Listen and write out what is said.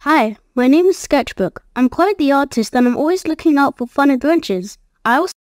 Hi, my name is Sketchbook. I'm quite the artist and I'm always looking out for fun adventures. I also